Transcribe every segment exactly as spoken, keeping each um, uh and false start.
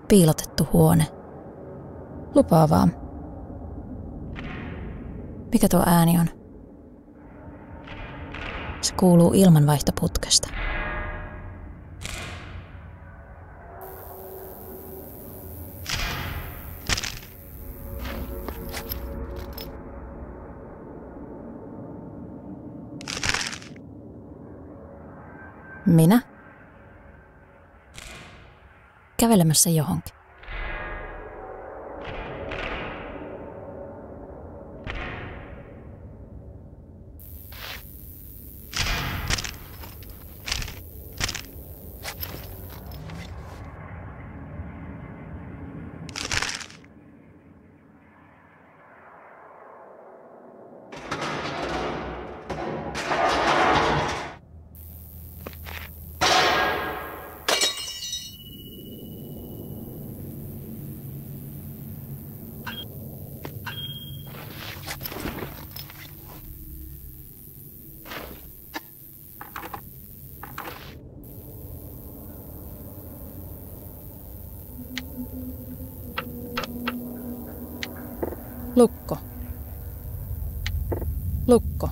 piilotettu huone. Lupaavaa. Mikä tuo ääni on? Se kuuluu ilmanvaihtoputkesta. Minä? Kävelemässä johonkin. Lukko. Lukko.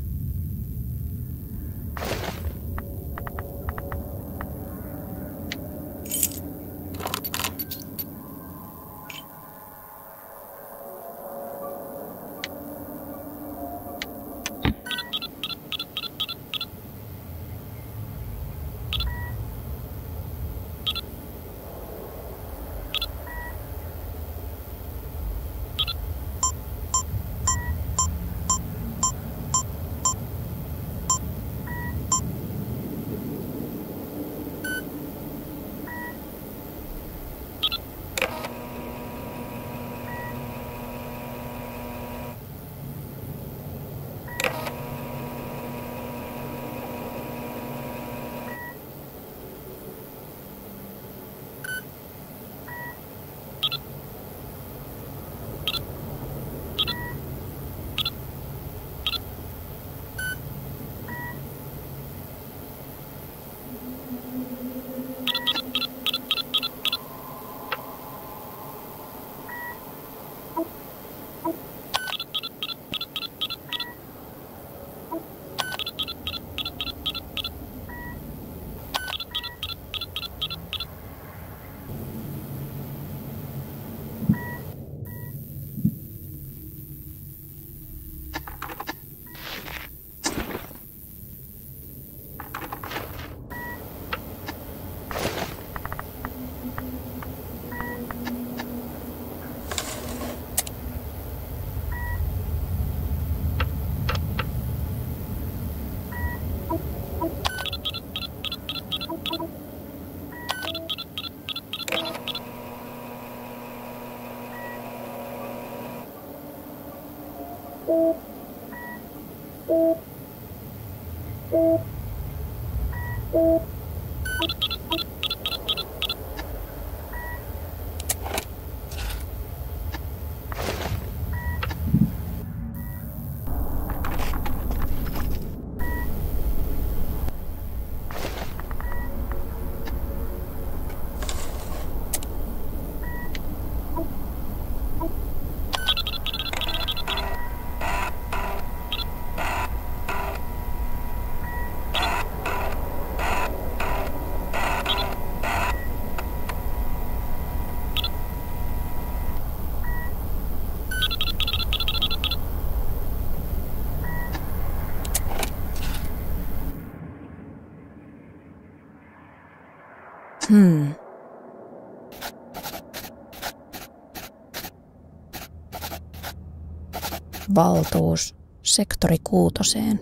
Hmm. Valtuus sektori kuutoseen.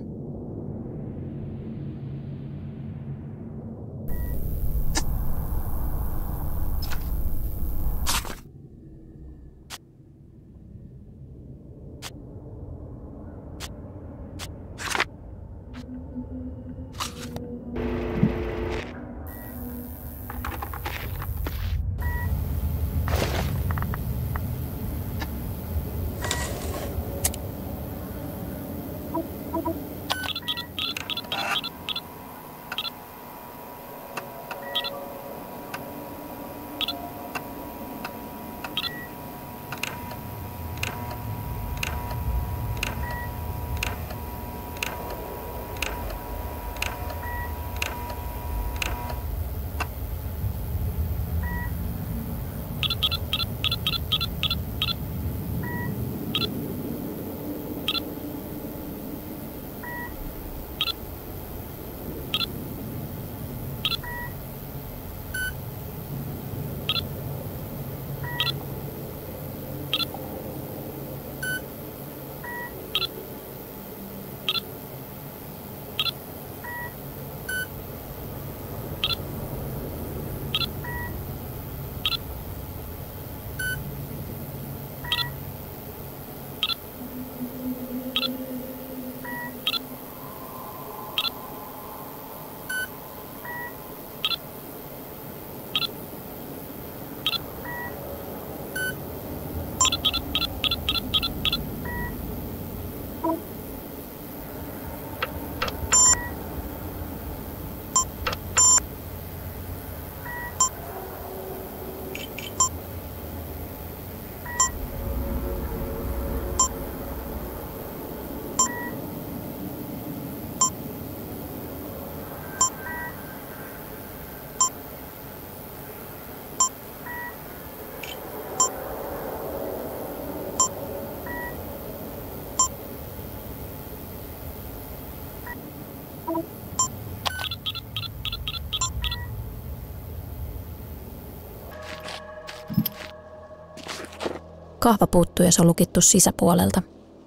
Kahva puuttuu ja se on lukittu sisäpuolelta.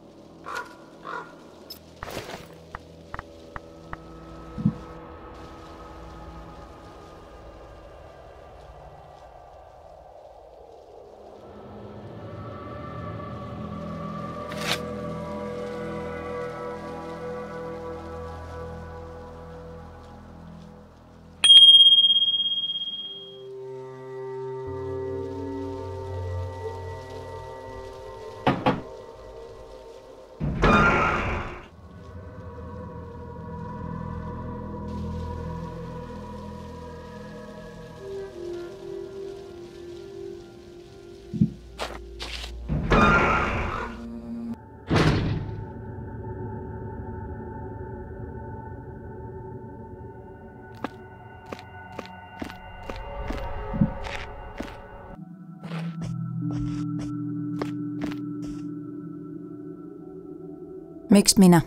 Miksi minä?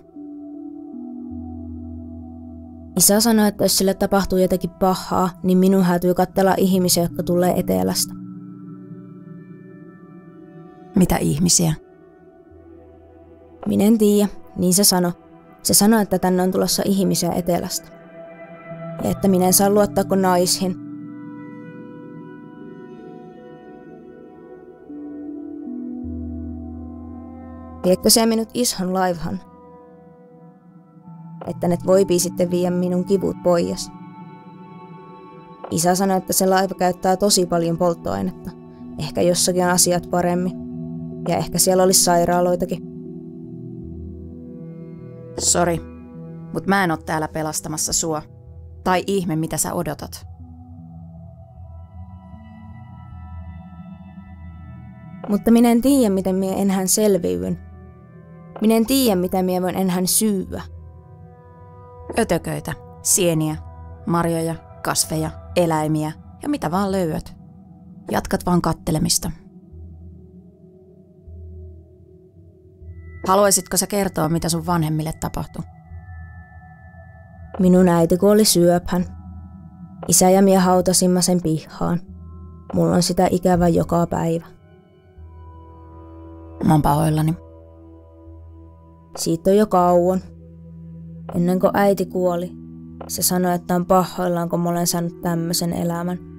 Isä sanoi, että jos sille tapahtuu jotakin pahaa, niin minun häätyy katsella ihmisiä, jotka tulee etelästä. Mitä ihmisiä? Minä en tiedä, niin se sanoi. Se sanoi, että tänne on tulossa ihmisiä etelästä. Ja että minä en saa luottaa kuin naisiin. Viekö se minut ison laivhan? Että ne voipii sitten viedä minun kivut pois. Isä sanoi, että se laiva käyttää tosi paljon polttoainetta. Ehkä jossakin on asiat paremmin. Ja ehkä siellä olisi sairaaloitakin. Sori, mut mä en oo täällä pelastamassa sua. Tai ihme, mitä sä odotat. Mutta minä en tiedä, miten minä enhän selviyn. Minä en tiedä, mitä minä voin enhän syyä. Ötököitä, sieniä, marjoja, kasveja, eläimiä ja mitä vaan löydät. Jatkat vaan kattelemista. Haluaisitko sä kertoa, mitä sun vanhemmille tapahtui? Minun äiti kuoli syöpään. Isä ja minä hautasimme sen pihaan. Mulla on sitä ikävä joka päivä. Mä oon pahoillani. Siitä on jo kauan. Ennen kuin äiti kuoli, se sanoi, että on pahoillaan, kun mä olen saanut tämmöisen elämän.